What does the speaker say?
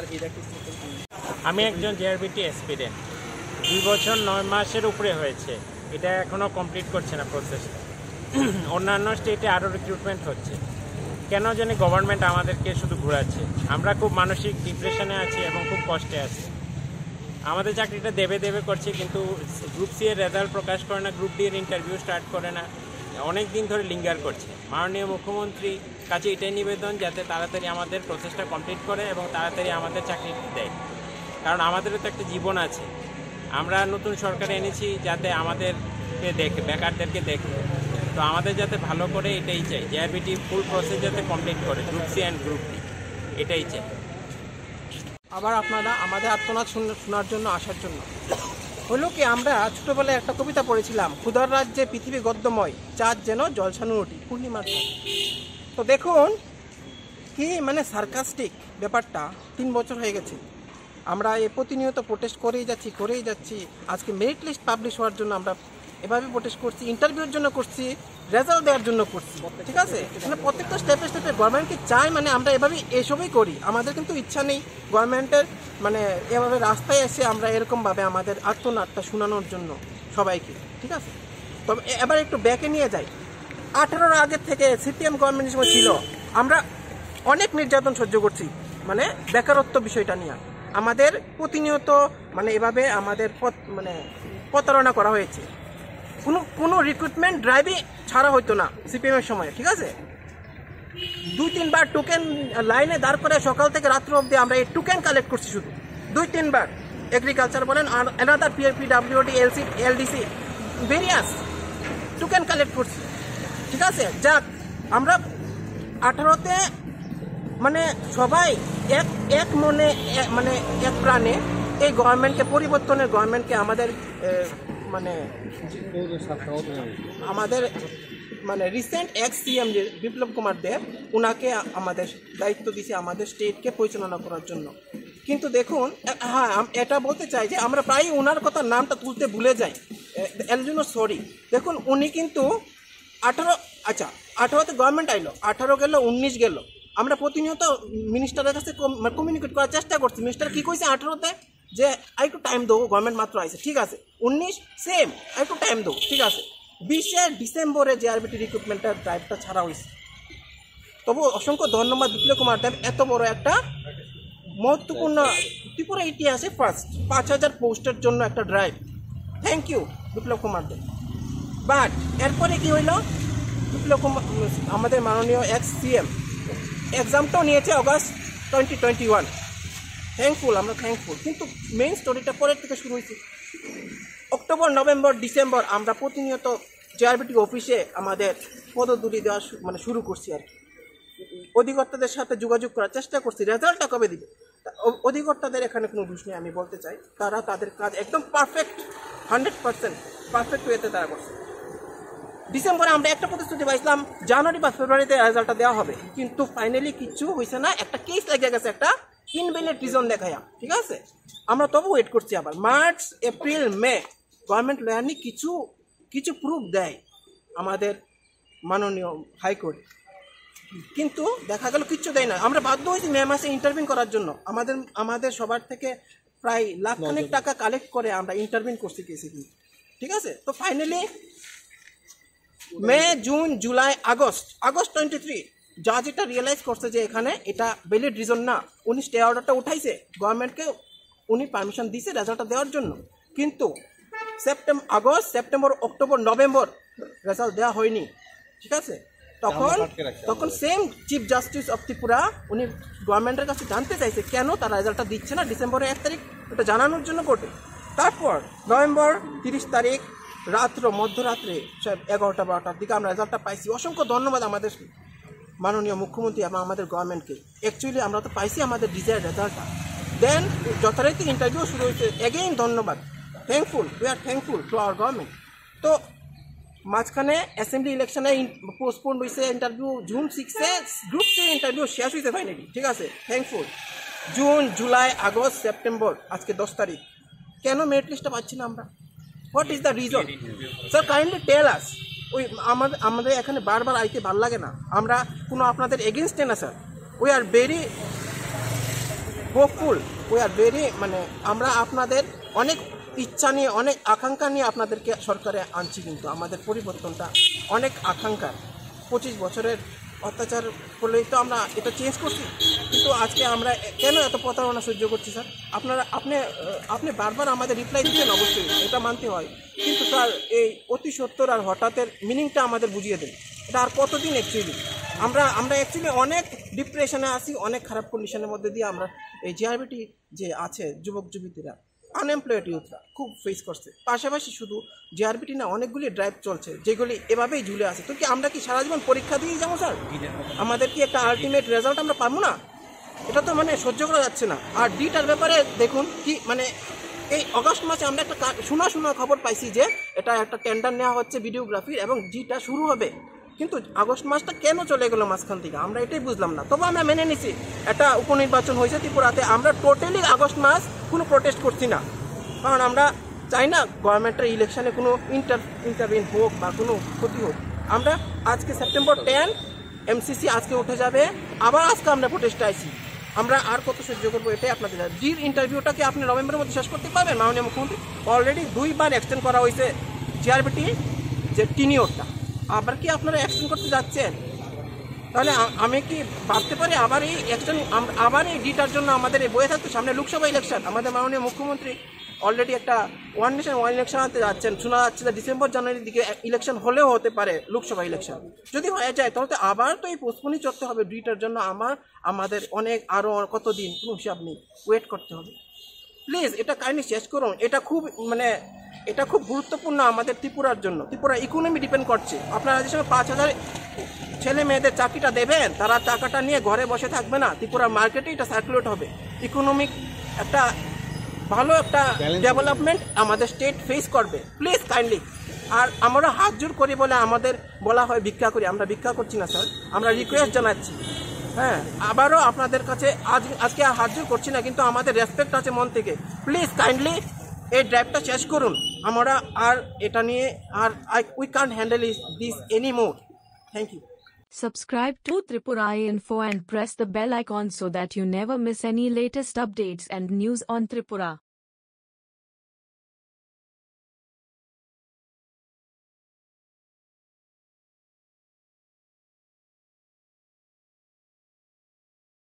আমি একজন জেআরবিটি এসপিডেন্ট 2 বছর 9 মাসের উপরে হয়েছে, এটা এখনও কমপ্লিট করছে না প্রসেসটা। অন্যান্য স্টেটে আরও রিক্রুটমেন্ট হচ্ছে, কেন জানি গভর্নমেন্ট আমাদেরকে শুধু ঘোরাচ্ছে। আমরা খুব মানসিক ডিপ্রেশনে আছি এবং খুব কষ্টে আছি। আমাদের চাকরিটা দেবে করছে, কিন্তু গ্রুপ সি এর রেজাল্ট প্রকাশ করে না, গ্রুপ ডি এর ইন্টারভিউ স্টার্ট করে না, অনেক দিন ধরে লিঙ্গার করছে। মাননীয় মুখ্যমন্ত্রী কাছে এটাই নিবেদন যাতে তাড়াতাড়ি আমাদের প্রসেসটা কমপ্লিট করে এবং তাড়াতাড়ি আমাদের চাকরি দেয়, কারণ আমাদেরও তো একটা জীবন আছে। আমরা নতুন সরকার এনেছি যাতে আমাদেরকে দেখে, বেকারদেরকে দেখে, তো আমাদের যাতে ভালো করে এটাই চাই। জেআরবিটি ফুল প্রসেস যাতে কমপ্লিট করে, group C and group D, এটাই চাই। আবার আপনারা আমাদের আর্তনাদ শোনার জন্য আসার জন্য হলো কি, আমরা ছোটোবেলায় একটা কবিতা পড়েছিলাম, ক্ষুধার রাজ্যে পৃথিবী গদ্যময়, চাঁদ যেন জলছানো রুটি, পূর্ণিমার চাঁদ। তো দেখুন কি মানে সার্কাস্টিক ব্যাপারটা, 3 বছর হয়ে গেছে আমরা প্রতিনিয়ত প্রোটেস্ট করেই যাচ্ছি। আজকে মেরিট লিস্ট পাবলিশ হওয়ার জন্য আমরা এভাবে প্রোটেস্ট করছি, ইন্টারভিউর জন্য করছি, রেজাল্ট দেওয়ার জন্য করছি, ঠিক আছে। মানে প্রত্যেকটা স্টেপে গভর্নমেন্টকে চাই, মানে আমরা এভাবে এসবই করি। আমাদের কিন্তু ইচ্ছা নেই গভর্নমেন্টের মানে এভাবে রাস্তায় এসে আমরা এরকমভাবে আমাদের আত্মনাটটা শোনানোর জন্য সবাইকে, ঠিক আছে। তবে এবার একটু ব্যাকে নিয়ে যাই। 18-র আগের থেকে সিপিএম গভর্নমেন্ট সময় ছিল, আমরা অনেক নির্যাতন সহ্য করছি, মানে বেকারত্ব বিষয়টা নিয়ে আমাদের প্রতিনিয়ত মানে এভাবে আমাদের মানে প্রতারণা করা হয়েছে। কোনো রিক্রুটমেন্ট ড্রাইভই ছাড়া হতো না সিপিএমের সময়, ঠিক আছে। 2-3 বার টোকেন লাইনে দাঁড় করে সকাল থেকে রাত্র অবধি আমরা এই টোকেন কালেক্ট করছি, শুধু 2-3 বার। এগ্রিকালচার বলেন, আর another PWD, LDC, various token collect করছি, ঠিক আছে। যাক, আমরা 18তে মানে সবাই এক মনে মানে এক প্রাণে এই গভর্নমেন্টকে, পরিবর্তনের গভর্নমেন্টকে আমাদের মানে recent ex CM Biplab Kumar Deb, ওনাকে আমাদের দায়িত্ব দিয়েছে আমাদের স্টেটকে পরিচালনা করার জন্য। কিন্তু দেখুন, হ্যাঁ এটা বলতে চাই যে আমরা প্রায় ওনার কথা নামটা তুলতে ভুলে যাই, এর জন্য সরি। দেখুন উনি কিন্তু 18তে গভর্নমেন্ট আইলো, 18 গেল, 19 গেল, আমরা প্রতিনিয়ত মিনিস্টারের কাছে কমিউনিকেট করার চেষ্টা করছি। মিনিস্টার কী কইছে 18তে, যে একটু টাইম দেবো, গভর্নমেন্ট মাত্র আইছে, ঠিক আছে। 19 সেম, একটু টাইম দেবো, ঠিক আছে। 20শে ডিসেম্বরে জেআরবিটি রিক্রুটমেন্টের ড্রাইভটা ছাড়া হয়েছে। তবু অসংখ্য ধন্যবাদ বিপ্লব কুমার দেব, এত বড় একটা মহত্বপূর্ণ ত্রিপুরা ইতিহাসে ফার্স্ট 5000 পোস্টের জন্য একটা drive. Thank you Biplab Kumar Deb. But এরপরে কি হইল, বিপ্লব কুমার আমাদের মাননীয় এক্স সিএম এক্সামটাও নিয়েছে অগাস্ট 2021, থ্যাঙ্কফুল, আমরা থ্যাঙ্কফুল। কিন্তু মেইন স্টোরিটা পরের থেকে শুরু হয়েছে। অক্টোবর, নভেম্বর, ডিসেম্বর আমরা প্রতিনিয়ত জেআরবিটি অফিসে আমাদের পদদূরি দেওয়া মানে শুরু করছি আর কি। অধিকর্তাদের সাথে যোগাযোগ করার চেষ্টা করছি, রেজাল্টটা কবে দিবে। অধিকর্তাদের এখানে কোনো দোষ নেই, আমি বলতে চাই তারা তাদের কাজ একদম পারফেক্ট, 100% পারফেক্ট ওয়েতে তারা করছে। ডিসেম্বরে আমরা একটা প্রতিশ্রুতি পাইছিলাম জানুয়ারি বা ফেব্রুয়ারিতে রেজাল্টটা দেওয়া হবে, কিন্তু ফাইনালি কিছু হয়েছে না। একটা কেস লেগে গেছে, একটা ইনভ্যালিড রিজন দেখায়া, ঠিক আছে। আমরা তবু ওয়েট করছি। আবার মার্চ, এপ্রিল, মে গভর্নমেন্ট লয়ারনি কিছু প্রুফ দেয় আমাদের মাননীয় হাইকোর্ট, কিন্তু দেখা গেল কিচ্ছু দেয় না। আমরা বাধ্য হয়েছি মে মাসে ইন্টারভিউ করার জন্য। আমাদের সবার থেকে প্রায় লাখখানেক টাকা কালেক্ট করে আমরা ইন্টারভিউ করছি কেসে, কিন্তু ঠিক আছে। তো finally May, June, July, August 23 জাজ এটা রিয়েলাইজ করছে যে এখানে এটা ভ্যালিড রিজন না। উনি স্টে অর্ডারটা উঠাইছে, গভর্নমেন্টকে উনি পারমিশন দিয়েছে রেজাল্টটা দেওয়ার জন্য, কিন্তু August, September, October, November result দেওয়া হয়নি, ঠিক আছে। তখন same chief justice of Tripura উনি গভর্নমেন্টের কাছে জানতে চাইছে কেন তারা রেজাল্টটা দিচ্ছে না ডিসেম্বরের 1 তারিখ, এটা জানানোর জন্য কোর্টে। তারপর নভেম্বর 30 তারিখ মধ্যরাত্রে 11টা-12টার দিকে আমরা রেজাল্টটা পাইছি। অসংখ্য ধন্যবাদ আমাদের মাননীয় মুখ্যমন্ত্রী এবং আমাদের গভর্নমেন্টকে। অ্যাকচুয়ালি আমরা তো পাইছি আমাদের ডিজায়ার রেজাল্টটা। দেন যথারীতি ইন্টারভিউ শুরু হয়েছে, এগেইন ধন্যবাদ, thankful, we are thankful to our government. তো মাঝখানে অ্যাসেম্বলি ইলেকশনে পোস্টপোন হয়েছে ইন্টারভিউ, জুন 6-এ গ্রুপ সি ইন্টারভিউ শেষ হয়েছে ফাইনালি, ঠিক আছে, thankful. June, July, August, September, আজকে 10 তারিখ, কেন মেরিট লিস্টটা পাচ্ছি না আমরা? What is the reason sir? Kindly tell us. ওই আমাদের এখানে বারবার আইতে ভাল লাগে না, আমরা কোনো আপনাদের এগেনস্টে না sir. We are very hopeful, we are very, মানে আমরা আপনাদের অনেক ইচ্ছা নিয়ে অনেক আকাঙ্ক্ষা নিয়ে আপনাদেরকে সরকারে আনছি, কিন্তু আমাদের পরিবর্তনটা অনেক আকাঙ্ক্ষার। 25 বছরের অত্যাচার করলেই তো আমরা এটা চেঞ্জ করছি, কিন্তু আজকে আমরা কেন এত প্রতারণা সহ্য করছি স্যার? আপনি বারবার আমাদের রিপ্লাই দিচ্ছেন, অবশ্যই এটা মানতে হয়, কিন্তু স্যার এই অতি সত্তর আর হঠাৎের মিনিংটা আমাদের বুঝিয়ে দেন। এটা আর কতদিন অ্যাকচুয়ালি আমরা অ্যাকচুয়ালি অনেক ডিপ্রেশনে আছি, অনেক খারাপ কন্ডিশনের মধ্যে দিয়ে আমরা এই জিআরবিটি যে আছে যুবক যুবতীরা, আনএমপ্লয়েড ইউথরা খুব ফেস করছে। পাশাপাশি শুধু জিআরবিটি না, অনেকগুলি ড্রাইভ চলছে যেগুলি এভাবেই ঝুলে আছে। তো কি আমরা কি সারা জীবন পরীক্ষা দিয়ে যাবো স্যার? আমাদের কি একটা আলটিমেট রেজাল্ট আমরা পাবো না? এটা তো মানে সহ্য করা যাচ্ছে না। আর ডিটার ব্যাপারে দেখুন কি, মানে এই অগস্ট মাসে আমরা একটা শোনা খবর পাইছি যে এটা একটা টেন্ডার নেওয়া হচ্ছে ভিডিওগ্রাফির, এবং জিটা শুরু হবে, কিন্তু আগস্ট মাসটা কেন চলে গেল মাঝখান থেকে আমরা এটাই বুঝলাম না। তবে আমরা মেনে নিছি একটা উপনির্বাচন হয়েছে ত্রিপুরাতে, আমরা টোটালি আগস্ট মাস কোনো প্রোটেস্ট করছি না, কারণ আমরা চাই না গভর্নমেন্টের ইলেকশনে কোনো ইন্টারভিন হোক বা কোনো ক্ষতি হোক। আমরা আজকে সেপ্টেম্বর 10 এমসিসি আজকে উঠে যাবে, আবার আজকে আমরা প্রোটেস্টে আইছি। আমরা আর কত সহ্য করবো, এটাই আপনাদের। জির ইন্টারভিউটাকে আপনি নভেম্বরের মধ্যে শেষ করতে পারবেন মাননীয় মুখ্যমন্ত্রী? অলরেডি 2 বার এক্সটেন্ড করা হয়েছে জিআরবিটি যে টিনিওরটা, আবার কি আপনারা এক্সটেন্ড করতে যাচ্ছেন? তাহলে আমি কি ভাবতে পারি আবার এই এক্সটেন্ড, আবার এই ডিটার জন্য আমাদের এই বয়ে থাকতো? সামনে লোকসভা ইলেকশন, আমাদের মাননীয় মুখ্যমন্ত্রী অলরেডি একটা ওয়ান নেশন ওয়ান ইলেকশন আনতে যাচ্ছেন। শোনা যাচ্ছে যে ডিসেম্বর জানুয়ারির দিকে ইলেকশন হলেও হতে পারে লোকসভা ইলেকশন। যদি হয়ে যায় তাহলে তো আবার তো এই পোস্টপোনই করতে হবে ডিটার জন্য। আমাদের অনেক আরও কতদিন কোনো হিসাব নেই, ওয়েট করতে হবে। প্লিজ এটা কাইন্ডলি শেষ করুন। এটা খুব গুরুত্বপূর্ণ আমাদের ত্রিপুরার জন্য। ত্রিপুরা ইকোনমি ডিপেন্ড করছে। আপনারা যে সময় 5,000 ছেলে মেয়েদের চাকরিটা দেবেন, তারা টাকাটা নিয়ে ঘরে বসে থাকবে না, ত্রিপুরা মার্কেটে এটা সার্কুলেট হবে। ইকোনমিক একটা ভালো একটা ডেভেলপমেন্ট আমাদের স্টেট ফেস করবে। Please kindly. আর আমরা হাত জোর করি বলে আমাদের বলা হয় ভিক্ষা করি, আমরা ভিক্ষা করছি না স্যার, আমরা রিকোয়েস্ট জানাচ্ছি। হ্যাঁ, আবারও আপনাদের কাছে আজকে আর হাত জোর করছি না, কিন্তু আমাদের রেসপেক্ট আছে মন থেকে। প্লিজ কাইন্ডলি এই ড্রাইভটা শেষ করুন। আমরা আর এটা নিয়ে আর we can't handle this any more. Thank you. Subscribe to Tripura Info and press the bell icon so that you never miss any latest updates and news on Tripura.